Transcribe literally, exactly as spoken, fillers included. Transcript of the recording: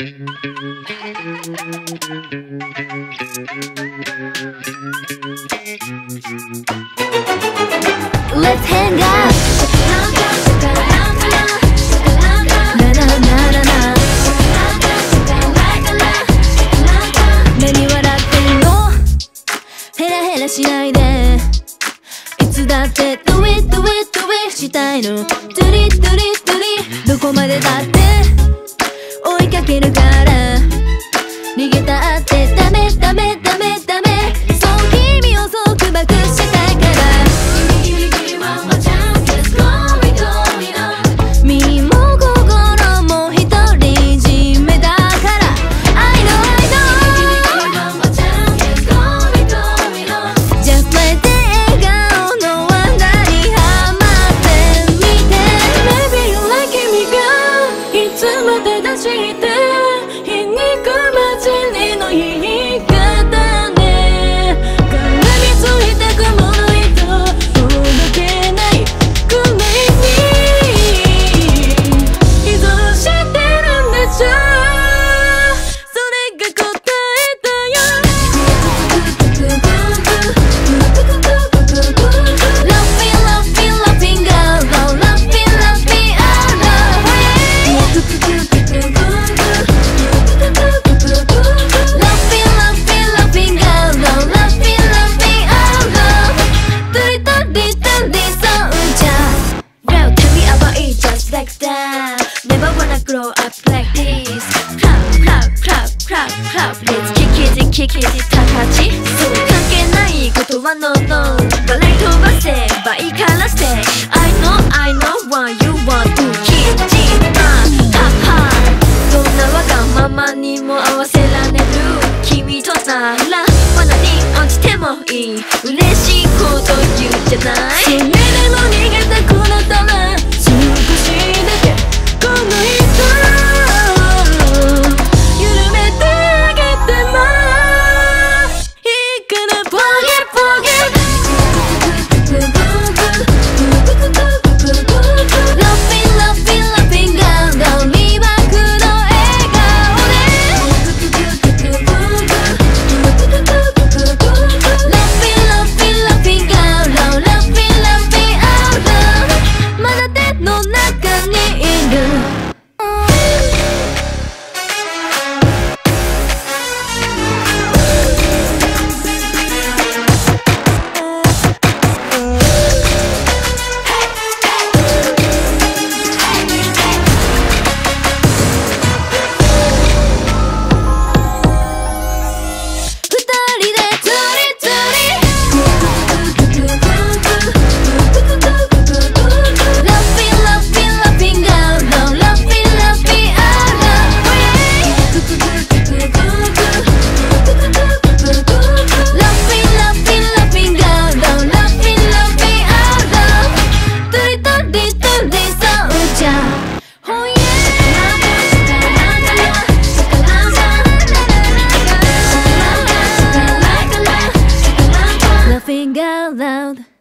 Let's hang out. Na na na na na.何笑ってんの？ヘラヘラしないで。いつだって Do it do it do it したいの。ドゥリドゥリドゥリどこまでだって追いかけるから。逃げたってダメダメダメダメ。そう君を束縛したいから。身も心も独り占めだから。 I know I know Just let the 笑顔の罠にはまってみて。 Maybe you like me がいつまで出して皮肉まじりの言い方ね。絡みついてくものへと届けないくらいに依存してるんでしょ。それが答えだよ。 Laughing laughing laughing out loud Laughing laughing out loud Laughing laughing laughing out loud Laughing laughing out loud ドリドリドリそうじゃ Now tell me about it just like that Never wanna grow up like this Clap clap clap clap clap Let's kick it and kick it 高ちそう関係ないことは No no 笑い飛ばせばいいからして I know I know what you want to keep it up Ha ha どんなわがままにも合わせられる君となら罠に落ちてもいい嬉しいこと言うじゃないそれでも逃げたくなったら少しだけこの糸緩めてあげてもいいから Forget forget Laughing laughing laughing out loud 魅惑の笑顔で Laughing laughing laughing out loud Laughing laughing out loud まだ手の中にいる二人で釣り釣り Laughing laughing laughing out loud Laughing laughing out loud Laughing laughing laughing out loud Laughing laughing out loud ドリドリドリそうじゃ Oh yeah Laughing out loud